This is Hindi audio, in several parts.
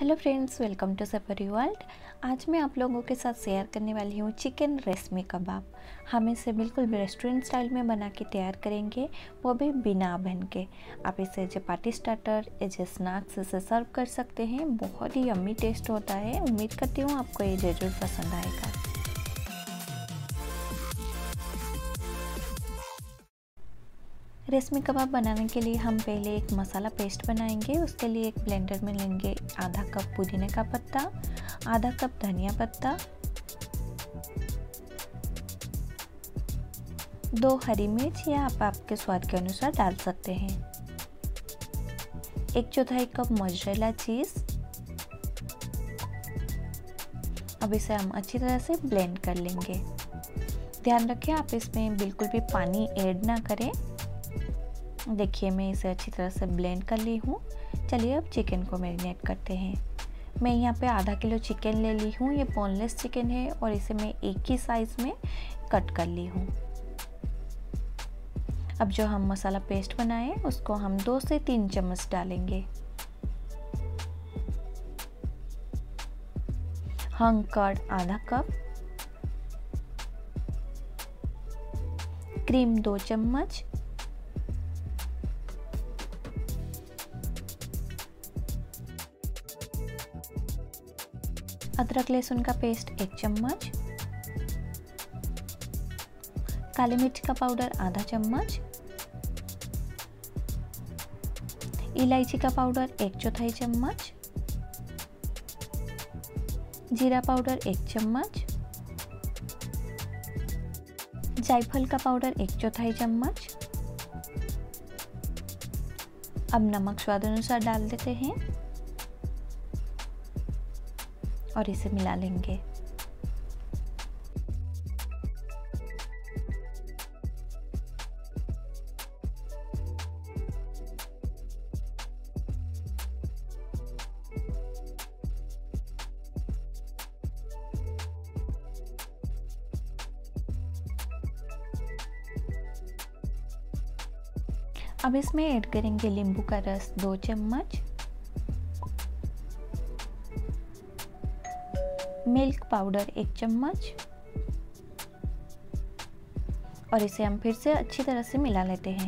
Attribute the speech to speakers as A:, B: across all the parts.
A: Hello friends, welcome to safari world. आज मैं आप लोगों के साथ शेयर करने वाली हूँ चिकन रेशमी कबाब। हम इसे बिल्कुल रेस्टोरेंट स्टाइल में बना के तैयार करेंगे, वो भी बिना ओवन के। आप इसे as a party starter, as a snacks इसे सर्व कर सकते हैं। बहुत ही यम्मी टेस्ट होता है। उम्मीद करती हूँ आपको ये ज़रूर पसंद आएगा। रेशमी कबाब बनाने के लिए हम पहले एक मसाला पेस्ट बनाएंगे। उसके लिए एक ब्लेंडर में लेंगे आधा कप पुदीने का पत्ता, आधा कप धनिया पत्ता, 2 हरी मिर्च या आप आपके स्वाद के अनुसार डाल सकते हैं, 1/4 कप मोज़रेला चीज़। अब इसे हम अच्छी तरह से ब्लेंड कर लेंगे। ध्यान रखें आप इसमें बिल्कुल भी पानी ऐड ना करें। देखिए मैं इसे अच्छी तरह से ब्लेंड कर ली हूँ। चलिए अब चिकन को मैरिनेट करते हैं। मैं यहाँ पे आधा किलो चिकन ले ली हूँ। ये बोनलेस चिकन है और इसे मैं एक ही साइज़ में कट कर ली हूँ। अब जो हम मसाला पेस्ट बनाए उसको हम 2 से 3 चम्मच डालेंगे। हंग कर्ड आधा कप, क्रीम 2 चम्मच, अदरक लहसुन का पेस्ट 1 चम्मच, काली मिर्च का पाउडर आधा चम्मच, इलायची का पाउडर 1/4 चम्मच, जीरा पाउडर 1 चम्मच, जायफल का पाउडर 1/4 चम्मच। अब नमक स्वाद अनुसार डाल देते हैं और इसे मिला लेंगे। अब इसमें ऐड करेंगे नींबू का रस 2 चम्मच, मिल्क पाउडर 1 चम्मच और इसे हम फिर से अच्छी तरह से मिला लेते हैं।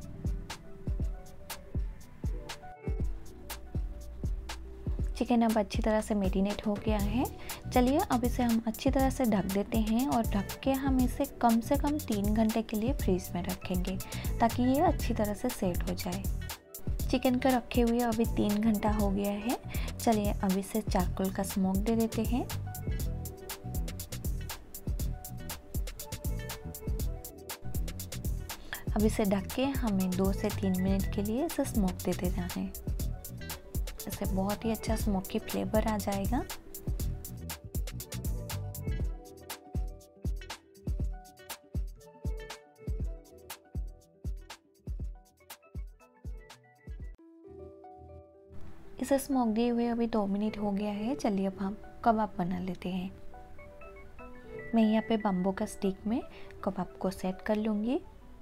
A: चिकन अब अच्छी तरह से मैरिनेट हो गया है। चलिए अब इसे हम अच्छी तरह से ढक देते हैं और ढक के हम इसे कम से कम 3 घंटे के लिए फ्रीज में रखेंगे ताकि ये अच्छी तरह से सेट हो जाए। चिकन को रखे हुए अभी 3 घंटा हो गया है। चलिए अब इसे चारकोल का स्मोक दे देते हैं। अब इसे ढक के हमें 2 से 3 मिनट के लिए इसे स्मोक दे देना है। इससे बहुत ही अच्छा स्मोकी फ्लेवर आ जाएगा। इसे स्मोक दिए हुए अभी 2 मिनट हो गया है। चलिए अब हम कबाब बना लेते हैं। मैं यहाँ पे बम्बू का स्टिक में कबाब को सेट कर लूँगी।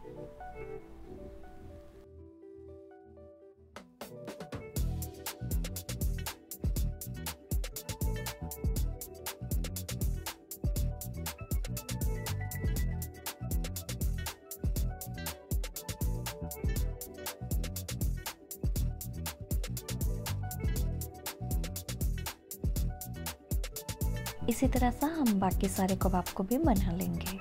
A: इसी तरह से हम बाकी सारे कबाब को भी बना लेंगे।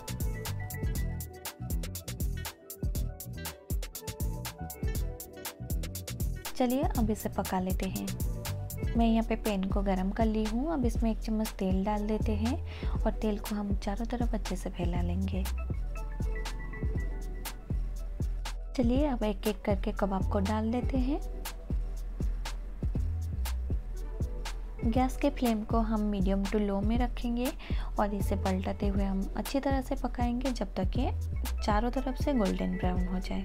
A: चलिए अब इसे पका लेते हैं। मैं यहाँ पे पैन को गरम कर ली हूँ। अब इसमें 1 चम्मच तेल डाल देते हैं और तेल को हम चारों तरफ अच्छे से फैला लेंगे। चलिए अब एक एक करके कबाब को डाल देते हैं। गैस के फ्लेम को हम मीडियम टू लो में रखेंगे और इसे पलटाते हुए हम अच्छी तरह से पकाएंगे जब तक ये चारों तरफ से गोल्डन ब्राउन हो जाए।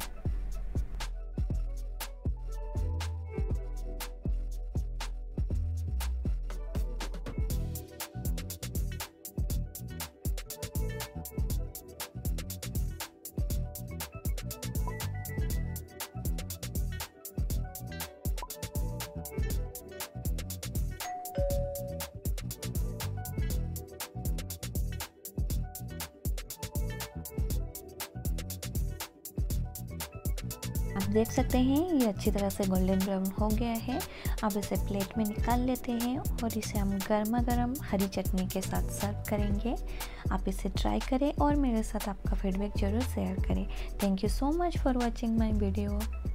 A: आप देख सकते हैं ये अच्छी तरह से गोल्डन ब्राउन हो गया है। अब इसे प्लेट में निकाल लेते हैं और इसे हम गर्मा गर्म हरी चटनी के साथ सर्व करेंगे। आप इसे ट्राई करें और मेरे साथ आपका फीडबैक ज़रूर शेयर करें। Thank you so much for watching my video.